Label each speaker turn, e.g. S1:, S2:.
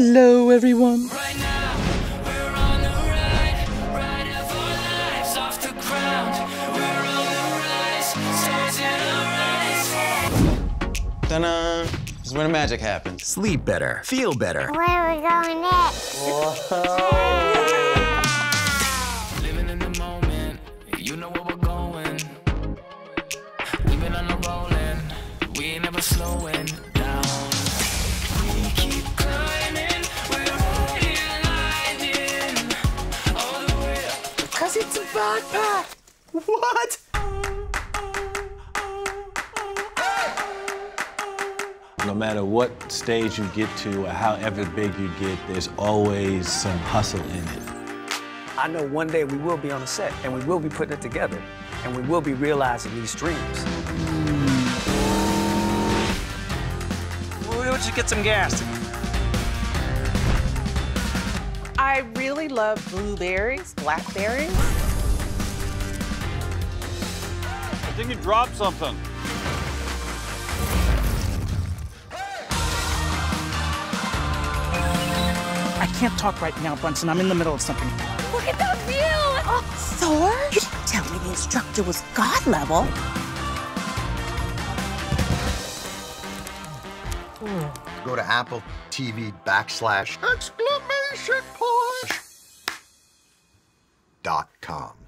S1: Hello, everyone.
S2: Right now, we're on the ride, ride of our lives off the ground. We're on the rise, stars in our eyes.
S3: Ta-da! This is where the magic happens.
S4: Sleep better, feel better.
S5: Where are we going next?
S2: Living in the moment, you know where we're going. We've been on the rollin', we ain't never slowing down. We keep climbing, we're realigning all the way up.
S4: Because it's a broad path. What?
S6: No matter what stage you get to or however big you get, there's always some hustle in it.
S7: I know one day we will be on the set, and we will be putting it together, and we will be realizing these dreams.
S8: Why don't you get some gas?
S1: I really love blueberries, blackberries.
S8: I think you dropped something.
S9: I can't talk right now, Bunsen. I'm in the middle of something.
S5: Look at that view! Oh, Thor? You didn't tell me the instructor was God level.
S10: Go to Apple TV // .com.